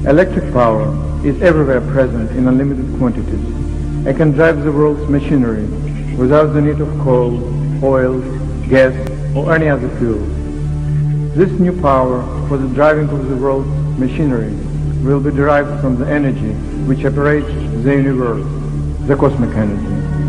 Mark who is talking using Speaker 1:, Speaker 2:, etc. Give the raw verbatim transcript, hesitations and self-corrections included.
Speaker 1: Electric power is everywhere present in unlimited quantities. It can drive the world's machinery without the need of coal, oil, gas, or any other fuel. This new power for the driving of the world's machinery will be derived from the energy which operates the universe, the cosmic energy.